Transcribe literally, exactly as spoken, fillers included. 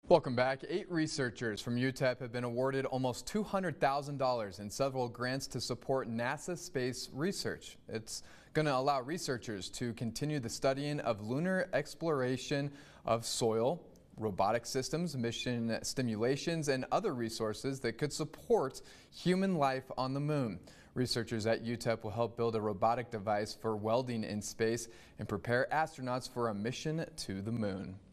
Welcome back. Eight researchers from U T E P have been awarded almost two hundred thousand dollars in several grants to support NASA space research. It's going to allow researchers to continue the studying of lunar exploration of soil, robotic systems, mission stimulations, and other resources that could support human life on the moon. Researchers at U T E P will help build a robotic device for welding in space and prepare astronauts for a mission to the moon.